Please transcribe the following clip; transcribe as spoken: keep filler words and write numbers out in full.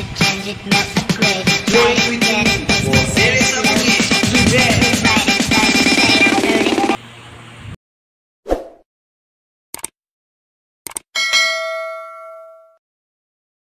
change it, melt, upgrade, try it again. There is a movie.